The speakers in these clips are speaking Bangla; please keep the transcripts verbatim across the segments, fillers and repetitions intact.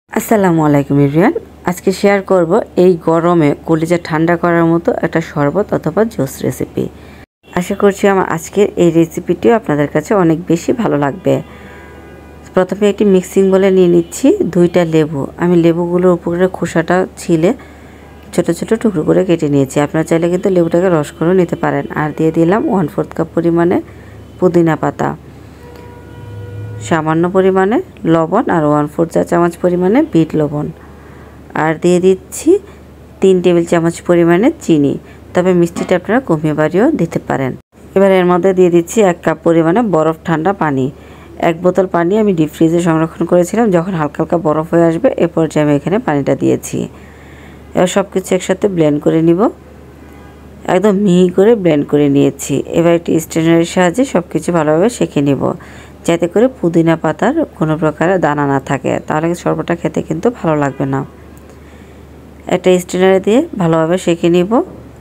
আসসালামু আলাইকুম এভরিওয়ান। আজকে শেয়ার করব এই গরমে কলিজা ঠান্ডা করার মতো একটা শরবত অথবা জুস রেসিপি। আশা করছি আমার আজকের এই রেসিপিটিও আপনাদের কাছে অনেক বেশি ভালো লাগবে। প্রথমে একটি মিক্সিং বলে নিয়ে নিচ্ছি দুইটা লেবু। আমি লেবুগুলোর উপরে খোসাটা ছিলে ছোট ছোট টুকরো করে কেটে নিয়েছি। আপনারা চাইলে কিন্তু লেবুটাকে রস করে নিতে পারেন। আর দিয়ে দিলাম ওয়ান ফোর্থ কাপ পরিমাণে পুদিনা পাতা, সামান্য পরিমাণে লবণ আর ওয়ান ফোর চা চামচ পরিমাণে বিট লবণ, আর দিয়ে দিচ্ছি তিন টেবিল চামচ পরিমাণে চিনি, তবে মিষ্টিটা আপনারা কমিয়ে বাড়িয়েও দিতে পারেন। এবার এর মধ্যে দিয়ে দিচ্ছি এক কাপ পরিমাণে বরফ ঠান্ডা পানি। এক বোতল পানি আমি ডিপ ফ্রিজে সংরক্ষণ করেছিলাম, যখন হালকা হালকা বরফ হয়ে আসবে এ পর্যায়ে আমি এখানে পানিটা দিয়েছি। এবার সব কিছু একসাথে ব্লেন্ড করে নিব। একদম মিহি করে ব্লেন্ড করে নিয়েছি। এবার একটি স্ট্রেনারের সাহায্যে সব কিছু ভালোভাবে সেঁকে নিব, যাতে করে পুদিনা পাতার কোনো প্রকার দানা না থাকে, তাহলে শরবতটা খেতে কিন্তু ভালো লাগবে না। একটা স্ট্রেনারে দিয়ে ভালোভাবে সেঁকে নিব।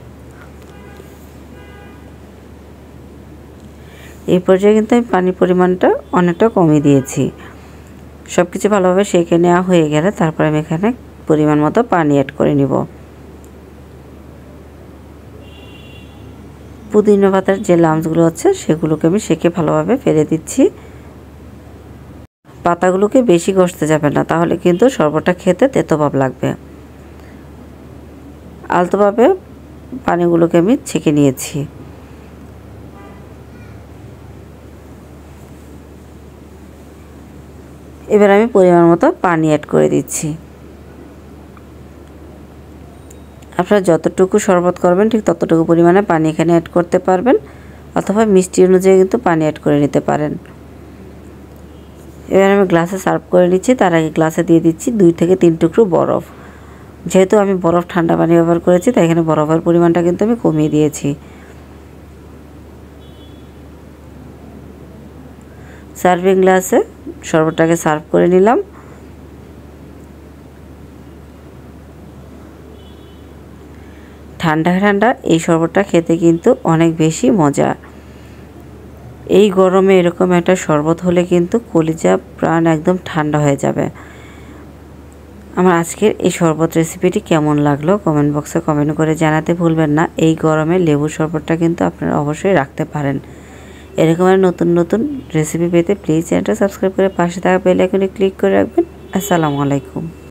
এই পর্যায়ে কিন্তু আমি পানির পরিমাণটা অনেকটা কমিয়ে দিয়েছি। সব কিছু ভালোভাবে সেঁকে নেওয়া হয়ে গেলে তারপর আমি এখানে পরিমাণ মতো পানি অ্যাড করে নিব। পুদিনা পাতার যে লামসগুলো আছে সেগুলোকে আমি সেঁকে ভালোভাবে ফেলে দিচ্ছি। পাতাগুলোকে বেশি ঘষতে যাবে না, তাহলে কিন্তু শরবতটা খেতে তেতো ভাব লাগবে। আলতোভাবে পানিগুলোকে আমি ছেঁকে নিয়েছি। এবার আমি পরিমাণ মতো পানি অ্যাড করে দিচ্ছি। আপনারা যতটুকু শরবত করবেন ঠিক ততটুকু পরিমাণে পানি এখানে অ্যাড করতে পারবেন, অথবা মিষ্টি অনুযায়ী কিন্তু পানি অ্যাড করে নিতে পারেন। এবার আমি গ্লাসে সার্ভ করে নিচ্ছি। তার আগে গ্লাসে দিয়ে দিচ্ছি দুই থেকে তিন টুকরো বরফ। যেহেতু আমি বরফ ঠান্ডা পানি ব্যবহার করেছি, তাই এখানে বরফের পরিমাণটা কিন্তু আমি কমিয়ে দিয়েছি। সার্ভিং গ্লাসে শরবতটাকে সার্ভ করে নিলাম। ঠান্ডা ঠান্ডা এই শরবতটা খেতে কিন্তু অনেক বেশি মজা। এই গরমে এরকম একটা শরবত হলে কিন্তু কলিজা প্রাণ একদম ঠান্ডা হয়ে যাবে। আমার আজকের এই শরবত রেসিপিটি কেমন লাগলো কমেন্ট বক্সে কমেন্ট করে জানাতে ভুলবেন না। এই গরমে লেবুর শরবতটা কিন্তু আপনারা অবশ্যই রাখতে পারেন। এরকমের নতুন নতুন রেসিপি পেতে প্লিজ চ্যানেলটা সাবস্ক্রাইব করে পাশে থাকা বেল আইকনে ক্লিক করে রাখবেন। আসসালামু আলাইকুম।